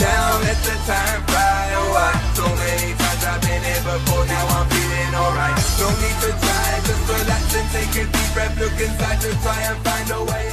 down, let the time fly. Oh, so many times I've been here before, now I'm feeling alright. No need to try, just relax and take a deep breath. Look inside to try and find a way.